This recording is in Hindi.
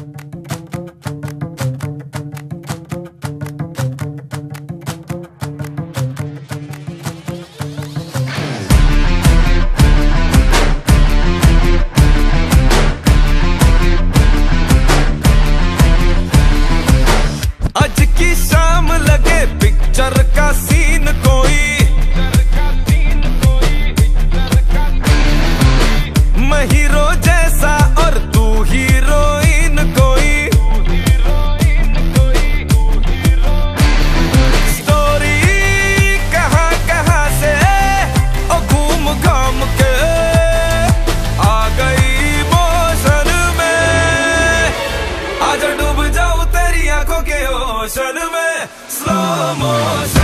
पिक्चर का सीन कोई, मैं हीरो जैसा और तू हीरोइन कोई। स्टोरी कहाँ कहाँ से ओ घूम घाम के आ गई मोशन में। आजा डूब जाऊं तेरी आंखों के ओशन में। Slow motion